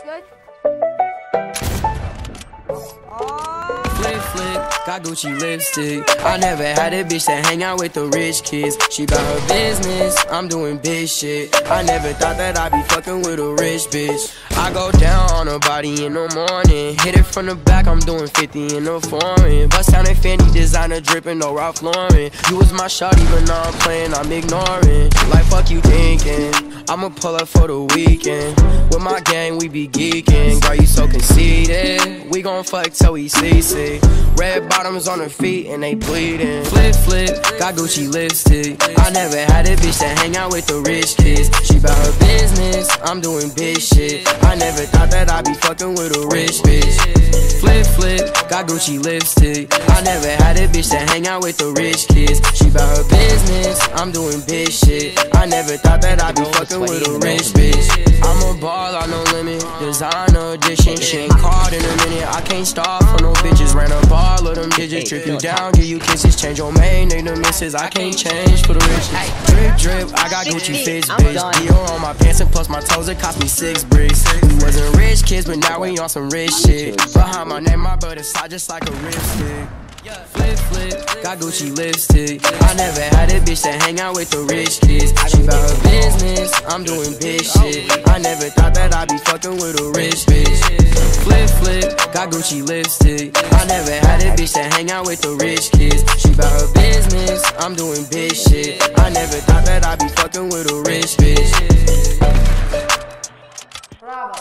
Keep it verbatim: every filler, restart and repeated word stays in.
Looks good. Flip, flip, got Gucci lipstick. I never had a bitch that hang out with the rich kids. She bout her business, I'm doing big shit. I never thought that I'd be fucking with a rich bitch. I go down on her body in the morning, hit it from the back, I'm doing fifty in the foreign. Bust down in Fendi, designer dripping, no Ralph Lauren. You was my shawty, but now I'm playing, I'm ignoring. Like fuck you thinking, I'ma pull up for the weekend. With my gang, we be geeking. Girl, you so conceited. We gon' fuck till we see see. Red bottoms on her feet and they bleeding. Flip, flip, got Gucci lipstick. I never had a bitch that hang out with the rich kids. She bout her business, I'm doing big shit. I never thought that I'd be fucking with a rich bitch. Flip, flip, got Gucci lipstick. I never had a bitch that hang out with the rich kids. She bout her business, I'm doing big shit. I never thought that I'd be fucking with a rich bitch. I'm a baller, no limit, designer edition. She ain't called in a minute, I can't stop for no bitches. Ran up all of them digits, trip you down, give you kisses. Change your main name to missus, I can't change for the riches. Drip, drip, I got Gucci fits, bitch. Dior on my pants and plus my toes, it cost me six bricks. We wasn't rich kids, but now we on some rich shit. Behind my name, my brother side just like a lipstick. Flip, flip, got Gucci lipstick. I never had a bitch that hang out with the rich kids. She bout her business, I'm doing big shit. I never thought that I'd be fucking with a rich bitch. Flip, flip, got Gucci lipstick. I never had a bitch that hang out with the rich kids. She bout her business, I'm doing big shit. I never thought that I'd be fucking with a rich bitch. Bravo.